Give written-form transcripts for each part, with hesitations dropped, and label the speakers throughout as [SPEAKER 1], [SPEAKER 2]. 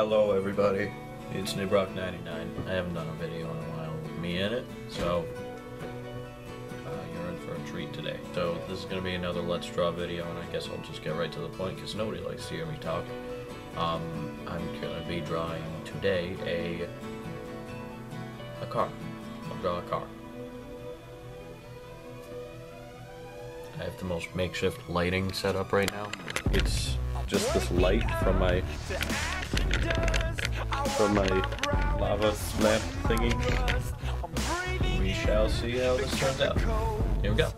[SPEAKER 1] Hello everybody, it's Nibroc 99. I haven't done a video in a while with me in it, so you're in for a treat today. So this is going to be another Let's Draw video, and I guess I'll just get right to the point because nobody likes to hear me talk. I'm going to be drawing today a car. I'll draw a car. I have the most makeshift lighting set up right now. It's just this light from my lava lamp thingy. We shall see how this turns out. Here we go.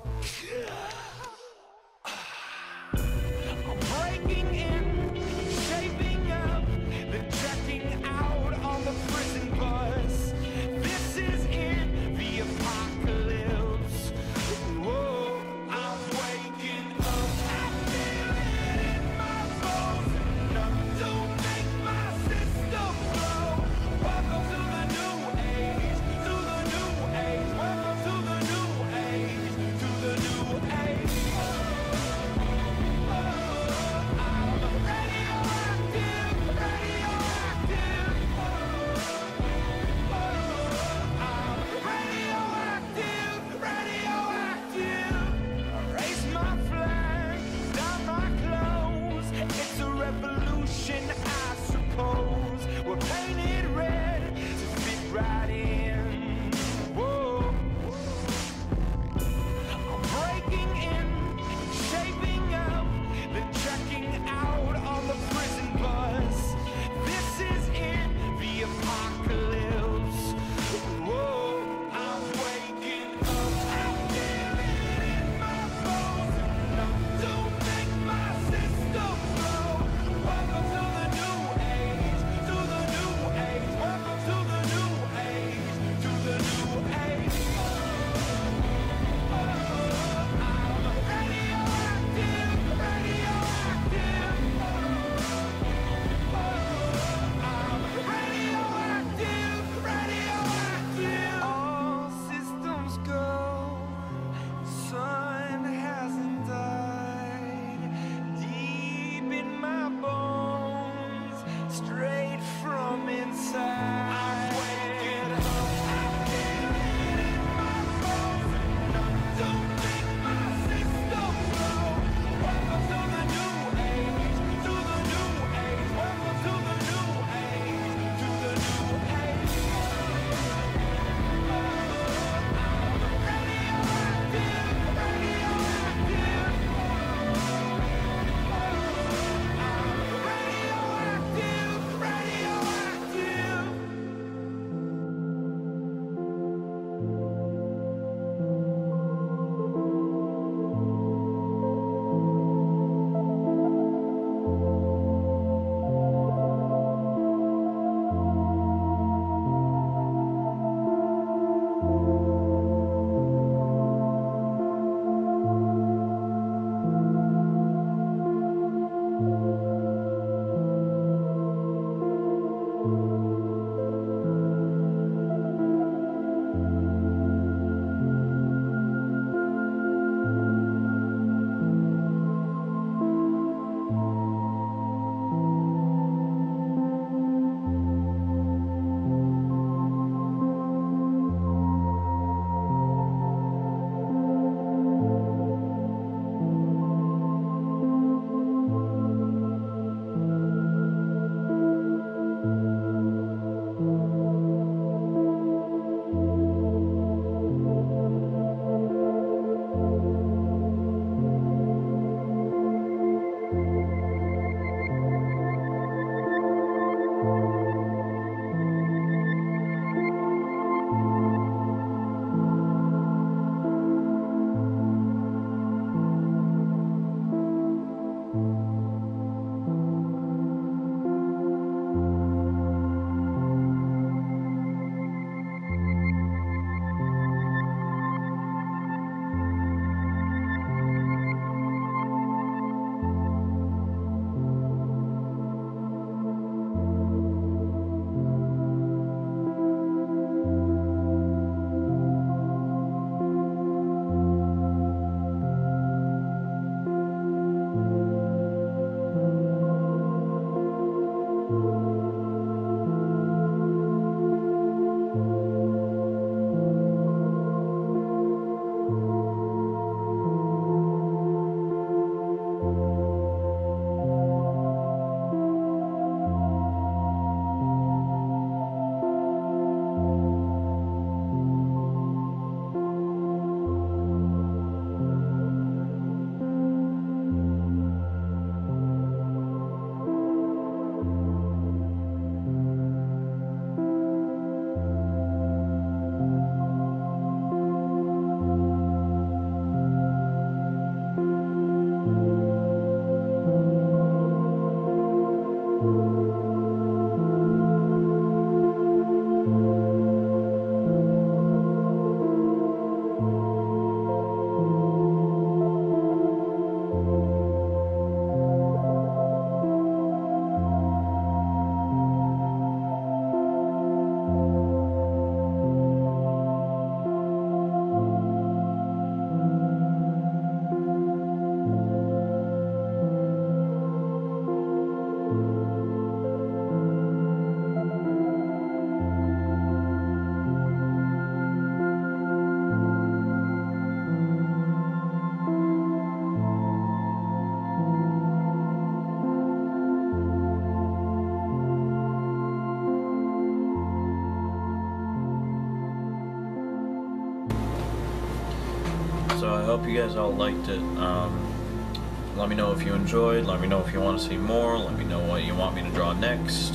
[SPEAKER 1] So I hope you guys all liked it. Let me know if you enjoyed. Let me know if you want to see more. Let me know what you want me to draw next.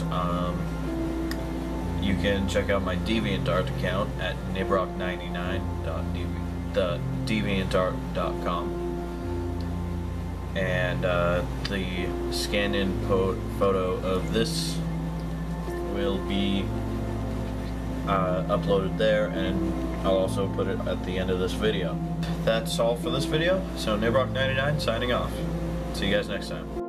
[SPEAKER 1] You can check out my DeviantArt account at nibroc99.deviantart.com. And the scanned-in photo of this will be uploaded there, and I'll also put it at the end of this video. That's all for this video. So Nibroc99 signing off. See you guys next time.